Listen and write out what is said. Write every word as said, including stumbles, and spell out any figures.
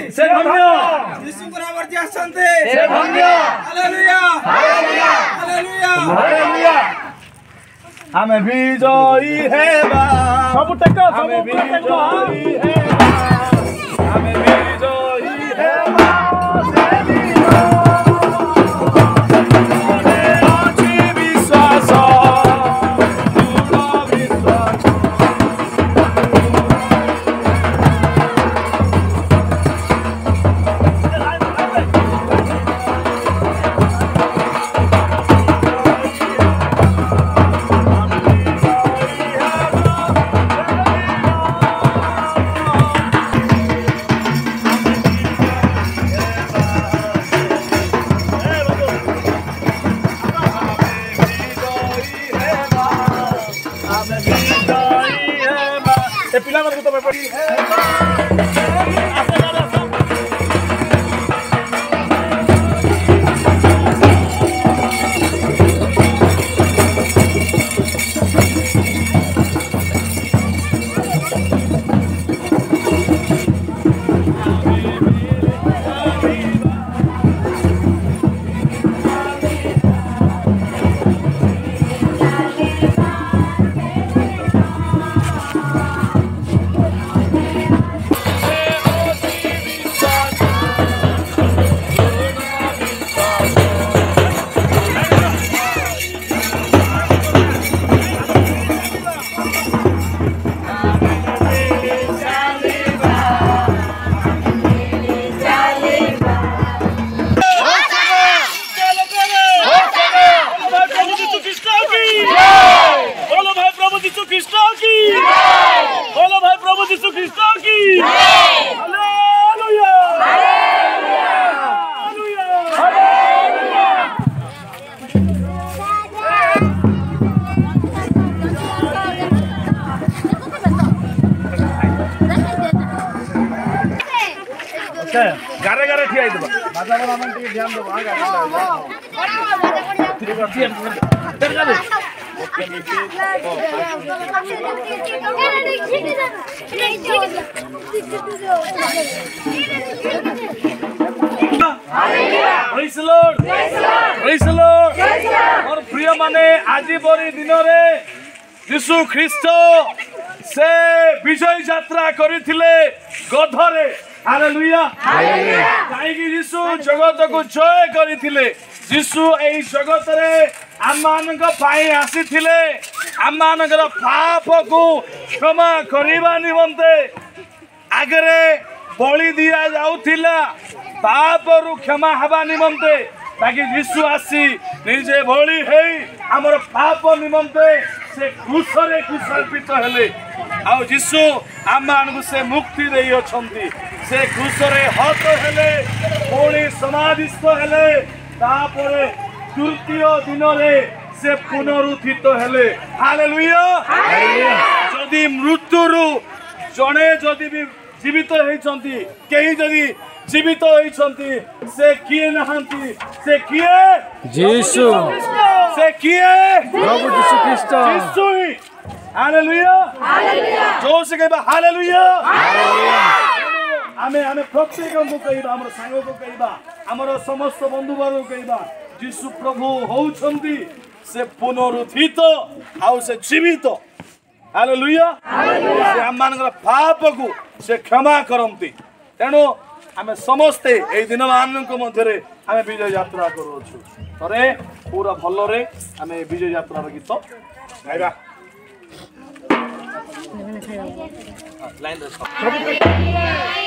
से धन्य यीशु पुनरावर्ती आसन्ते से धन्य हालेलुया हालेलुया हालेलुया हालेलुया आमे विजयी हेबा सब टेक सब विजयी हेबा आमे विजयी हेबा पिला को तो पड़ी गारे गारे ठिया देबा बाजा वाला मन टिके ध्यान देबा गारे ठीक अछि चल गाले praise the Lord praise the Lord और प्रिय माने आजि बरी दिन रे यीशु ख्रीष्ट से विजय यात्रा करिथिले गधरे हालेलुया हालेलुया काईकि यीशु जगत को जय करिथिले यीशु एई जगत रे आमानक पाई आसीथिले आमानकर पाप को क्षमा करिबा निमंते आगरे बलि दिया जाउथिला पाप रु क्षमा हबा निमंते ताकि यीशु आसी निजे बलि हेई हमर पाप निमंते से क्रूस रे क्रूसिफित हेले आ यीशु आमानक से मुक्ति देई अछंती से क्रूस रे हत हेले पुणी समाधिस्थ हेले तापरे तृतीय दिन रे से पुनरुत्थित हेले हालेलुया हालेलुया जदि मृत्युरु जणे जदि भी जीवित होइछंती केही जदि जीवित होइछंती से किए नहंती से किए यीशु से किए प्रभु यीशु ख्रीष्ट यीशु ही हालेलुया हालेलुया जोर से कहबा हालेलुया हालेलुया आमे आमे प्रत्येक को कहबा हमर संग को कहबा हमर समस्त बंधु वर्ग को कहबा यीशु प्रभु होउछंती से पुनरुत्थित आउ से जीवित हालेलुया हालेलुया से हमनकर पाप को से क्षमा करंती तेनो आमे समस्ते ए दिन मान को मध्य रे आमे विजय यात्रा करूछु तरे पूरा भलो रे आमे विजय यात्रा रो गीत गाइबा लाइन रे